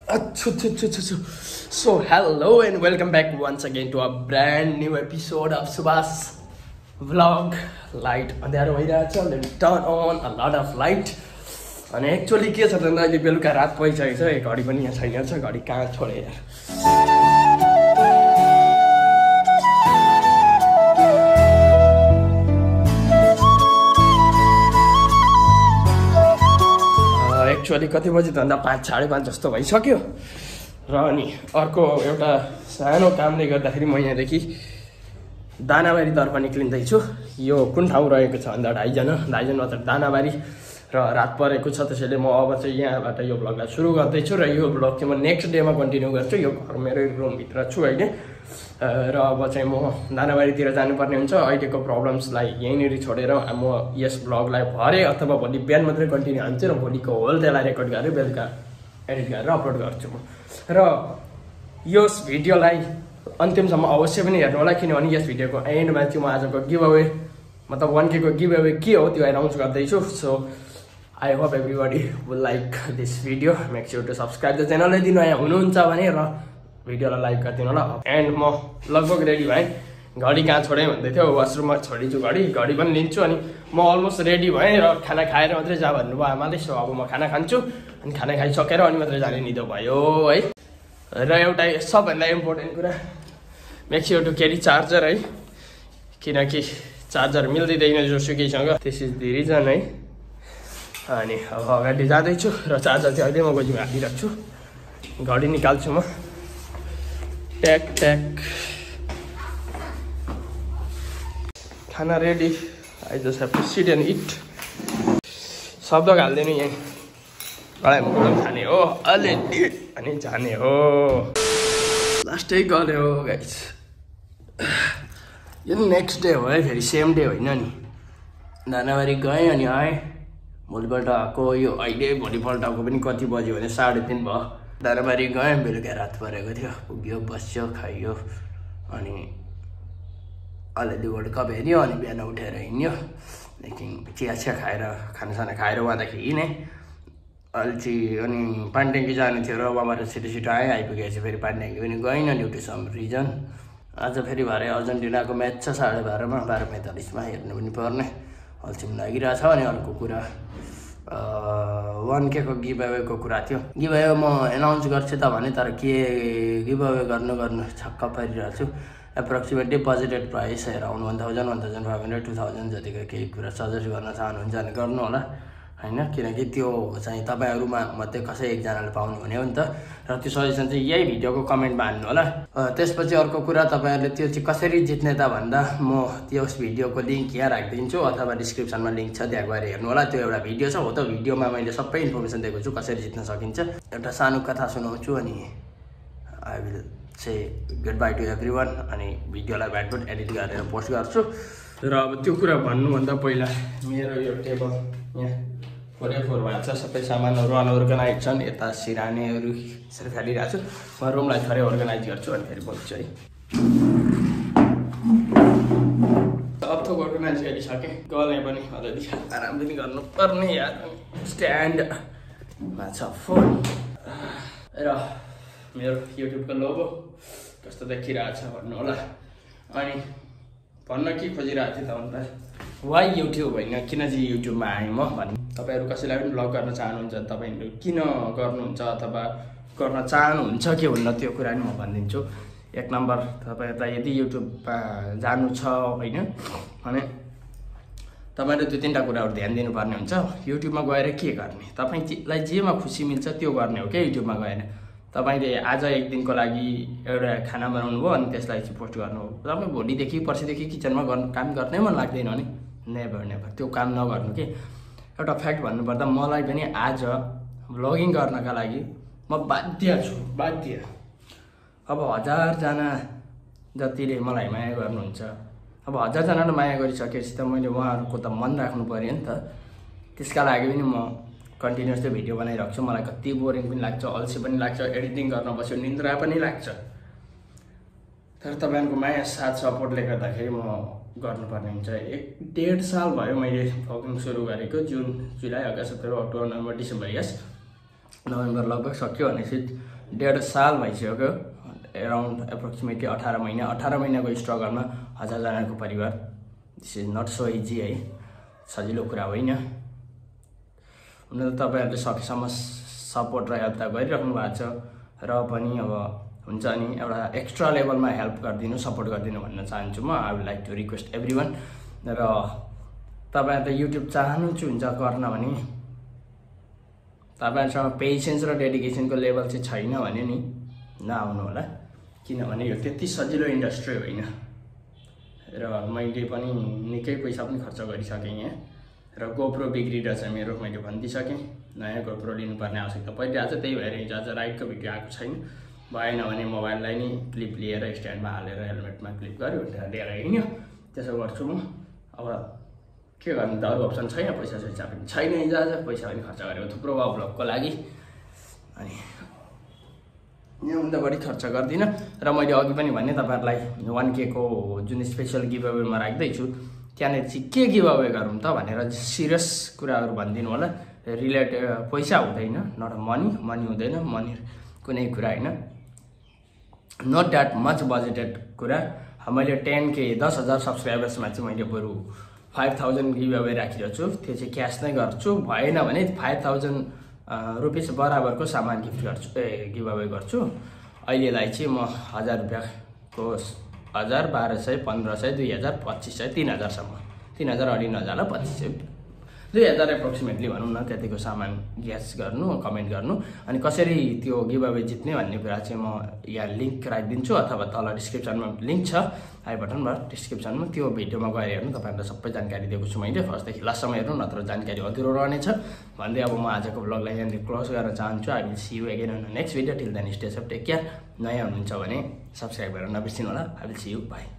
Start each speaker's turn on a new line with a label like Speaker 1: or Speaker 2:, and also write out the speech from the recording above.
Speaker 1: So hello and welcome back once again to a brand new episode of Subhash vlog. Light andhero bhayiरहेछ, let me turn on a lot of light. अनि actually के छ भन्दा अहिले बेलुका रात भइसकेको छ, घडी पनि यहाँ छैन छ, घडी कहाँ छोडे यार। एक्चुअली कति बजी भन्दा 5 साढे 5 जस्तो भइसक्यो र अनि अर्को एउटा सानो कामले गर्दाखेरि म यहाँदेखि दानाबारी तर्फ निक्लिँदैछु। यो कुन ठाउँ रहेको छ भन्दा दाइजन मतलब दानाबारी र रात परेको छ, त्यसैले म अब चाहिँ यहाँबाट यो ब्लगलाई सुरु गर्दैछु र यो ब्लग चाहिँ म नेक्स्ट डेमा कन्टिन्यू गर्छु। यो घर मेरै रुमभित्र छु अहिले र अब चाहिँ म दानाबारीतिर जानुपर्ने हुन्छ। अहिलेको प्रब्लम्सलाई यहीँनिर छोडेर म यस ब्लगलाई भरे अथवा भोलि बिहान मात्रै कन्टिन्यू हान्छु र भोलिको होल त्यसलाई रेकर्ड गरेर बेलुका एडिट गरेर अपलोड गर्छु म। र यस भिडियोलाई अन्तिमसम्म अवश्य पनि हेर्नु होला, किनभने यस भिडियोको एन्डमा चाहिँ म आजको गिभ अवे मतलब 1K को गिभ अवे के हो त्यो एनाउन्स गर्दैछु। So I hope everybody will like this video. Make sure to subscribe the channel यदि नयाँ हुनुहुन्छ भने र भिडियोलाई लाइक गरिदिनु होला। एन्ड म लगभग रेडी भएँ, घडी कहाँ छोडेँ भन्दै थियो, वासरुममा छोडिदिन्छु घडी पनि लिन्छु। अनि म अलमोस्ट रेडी भएँ र खाना खाएर मात्रै जा भन्नुभयो आमाले। सो अब म खाना खान्छु अनि खाना खाइसकेर अनि मात्रै जाने निदो भयो है। र एउटा सबभन्दा इम्पोर्टेन्ट कुरा, make sure to carry charger है, किनकि चार्जर मिल्दैन जोसुकैसँग, दिस इज द रिजन है। अनि अब अगाडि जाँदैछु र चार्जर चाहिँ अहिले म गोजीमा हालिराख्छु, घडी निकाल्छु म। ट्याक ट्याक खाना ready, I just have to sit and eat. शब्द हाल्दैन यहीँ, खाने हो अलि अनि जाने हो, लास्टै गरे हो गाइस। यो नेक्स्ट डे हो है, फेरि सेम डे होइन नि। दानाबारी गएँ अनि आएँ, भोलिपल्ट आएको। यो अहिले भोलिपल्टको पनि कति बज्यो भने 3:30 भयो। दानाबारी गएँ, बेलुका रात परेको थियो, पुग्यो बस्यो खाइयो अनि अलिअलि वर्ल्ड कप हेऱ्यो अनि बिहान उठेर हिँड्यो। लेकिन चिया खाएर खानासाना खाएर उहाँदाखेरि हिँडेँ अल्छी। अनि पानट्याङ्की जानु थियो र उहाँबाट छिटो आएँ, आइपुगेपछि फेरि पानट्याङ्की पनि गइनँ ड्यु टु सम रिजन। आज फेरि भरे अर्जेन्टिनाको म्याच छ 12:30मा, 12:45मा हेर्नु पनि पर्ने, अल्छी पनि लागिरहेछ। अनि अर्को कुरा 1K को गिभ अवेको कुरा थियो। गिभ अवे म एनाउन्स गर्छु त भने, तर के गिभ अवे गर्नु छक्क परिरहेको छु। एप्रोक्सिमेटली बजेटेड प्राइस अराउन्ड 1000, 1500, 2000 जतिको केही कुरा सजेस्ट गर्न चाहनुहुन्छ भने गर्नु होला होइन, किनकि त्यो चाहिँ तपाईँहरूमा मात्रै कसै एकजनाले पाउनु हुने हो नि त। र त्यो सजेसन चाहिँ यही भिडियोको कमेन्टमा हाल्नु होला। त्यसपछि अर्को कुरा, तपाईँहरूले त्यो चाहिँ कसरी जित्ने त भन्दा म त्यस भिडियोको लिङ्क यहाँ राखिदिन्छु अथवा डिस्क्रिप्सनमा लिङ्क छ, त्यहाँ गएर हेर्नु होला। त्यो एउटा भिडियो छ, हो त भिडियोमा मैले सबै इन्फर्मेसन दिएको छु कसरी जित्न सकिन्छ। एउटा सानो कथा सुनाउँछु अनि I will say good bye to everyone. अनि भिडियोलाई ब्याकवर्ड एडिट गरेर पोस्ट गर्छु। र अब त्यो कुरा भन्नुभन्दा पहिला मेरो यो टेबल यहाँ 4x4 भएको छ, सबै सामानहरू अनअर्गनाइज छन्। यता सिरानेहरू यसरी फालिरहेको छु, म रुमलाई थोरै अर्गनाइज गर्छु अनि फेरि बोल्छु है। अब थोक अर्गनाइज गरिसकेँ, गले पनि अलिअलि आराम पनि गर्नुपर्ने यार। स्ट्यान्डमा छ फोन र मेरो युट्युबको लोगो कस्तो देखिरहेछ भन्नु होला। अनि भन्न के खोजिरहेको थिएँ त भन्दा, वाइ युट्युब होइन, किन चाहिँ युट्युबमा आएँ म भने। तपाईँहरू कसैलाई पनि ब्लग गर्न चाहनुहुन्छ, तपाईँहरू किन गर्नुहुन्छ अथवा गर्न चाहनुहुन्छ के हुन्न, त्यो कुरा नि म भनिदिन्छु। 1 नम्बर, तपाईँहरूलाई यदि युट्युबमा जानु छ होइन भने तपाईँले 2-3टा कुराहरू ध्यान दिनुपर्ने हुन्छ। युट्युबमा गएर के गर्ने, तपाईँलाई जेमा खुसी मिल्छ त्यो गर्ने हो क्या युट्युबमा गएर। तपाईँले आज एक दिनको लागि एउटा खाना बनाउनु भयो अनि त्यसलाई चाहिँ पोस्ट गर्नु हो, तपाईँ भोलिदेखि पर्सिदेखि किचनमा काम गर्ने मन लाग्दैन भने नेभर त्यो काम नगर्नु के। एउटा फ्याक्ट भन्नुपर्दा मलाई पनि आज भ्लगिङ गर्नका लागि म बाध्य छु। अब 1000 जना जतिले मलाई माया गर्नुहुन्छ, अब 1000 जनाले माया गरिसकेपछि त मैले उहाँहरूको त मन राख्नु पऱ्यो नि त। त्यसका लागि पनि म कन्टिन्युस त्यो भिडियो बनाइरहेको छु। मलाई कति बोरिङ पनि लाग्छ, अल्छी पनि लाग्छ, एडिटिङ गर्न बस्यो निन्द्रा पनि लाग्छ, तर तपाईँहरूको माया साथ सपोर्टले गर्दाखेरि म गर्नुपर्ने हुन्छ। 1.5 साल भयो मैले भ्लगिङ सुरु गरेको, June, July, August, September, October, November, December, यस नोभेम्बर लगभग सक्यो भनेपछि 1.5 साल भइसक्यो अराउन्ड एप्रोक्सिमेटली 18 महिनाको स्ट्रगलमा 1000 जनाको परिवार। This is not so easy है, सजिलो कुरा होइन। हुन त तपाईहरुले सकेसम्म सपोर्ट र हेल्प त गरिराख्नु भएको छ र पनि अब हुन्छ नि एउटा एक्स्ट्रा लेभलमा हेल्प गरिदिनु, सपोर्ट गरिदिनु भन्न चाहन्छु म। I would like to request everyone. र तपाईहरुले युट्युब चाहनुहुन्छ गर्न भने तपाईहरुसँग पेशेन्स र डेडिकेसनको लेभल चाहिँ छैन भने नि नआउनु होला, किनभने यो त्यति सजिलो इन्डस्ट्री होइन। र मैले पनि निकै पैसा पनि खर्च गरिसकेँ यहाँ, र गोप्रो बिग्रिरहेछ मेरो, मैले भनिदिइसकेँ। नयाँ गोप्रो लिनुपर्ने आवश्यकता परिरहेछ, त्यही भएर हिजो आज राइडको भिडियो आएको छैन। भएन भने मोबाइललाई नि क्लिप लिएर स्ट्यान्डमा हालेर हेलमेटमा क्लिप गऱ्यो भनेर लिएर हिँड्यो, त्यसो गर्छु म। अब के गर्नु त, अरू अप्सन छैन, पैसा पनि छैन, हिजो आज पैसा पनि खर्च गरेको थुप्रो भयो भ्लगको लागि। अनि योभन्दा बढी खर्च गर्दिनँ। र मैले अघि पनि भने तपाईँहरूलाई 1K को जुन स्पेसल गिभअवेमा राख्दैछु त्यहाँनिर चाहिँ के गिभअवे गरौँ त भनेर सिरियस कुराहरू भनिदिनु होला। रिलेटेड पैसा हुँदैन, नट मनी हुँदैन, मनी कुनै कुरा होइन, नट द्याट मच बजेटेड कुरा। मैले 10K 10,000 सब्सक्राइबर्समा चाहिँ मैले बरु 5000 गिभअवे राखिरहेको छु, त्यो चाहिँ क्यास नै गर्छु। भएन भने 5000 रुपिस बराबरको सामान गिफ्ट गर्छु, गिभअवे गर्छु। अहिलेलाई चाहिँ म 1000 रुपियाँको 1000, 1200, 1500, 2000, 2500, 3000सम्म, 3000, 2500, 2500, 2000 एप्रोक्सिमेटली भनौँ न, त्यतिको सामान ग्यास गर्नु, कमेन्ट गर्नु। अनि कसरी त्यो गिभअवे जित्ने भन्ने कुरा चाहिँ म यहाँ लिङ्क राखिदिन्छु, अथवा तल डिस्क्रिप्सनमा लिङ्क छ, आई बटनमा डिस्क्रिप्सनमा, त्यो भिडियोमा गएर हेर्नु। तपाईँहरूलाई सबै जानकारी दिएको छु मैले, फर्स्टदेखि लास्टसम्म हेर्नु, नत्र जानकारी अधुरो रहनेछ भन्दै अब म आजको भ्लगलाई यहाँनिर क्लोज गर्न चाहन्छु। I will see you again on next video. Till then stay safe, take care. नयाँ हुनुहुन्छ भने सब्सक्राइब गरेर नबिर्सिनु होला। I will see you, by.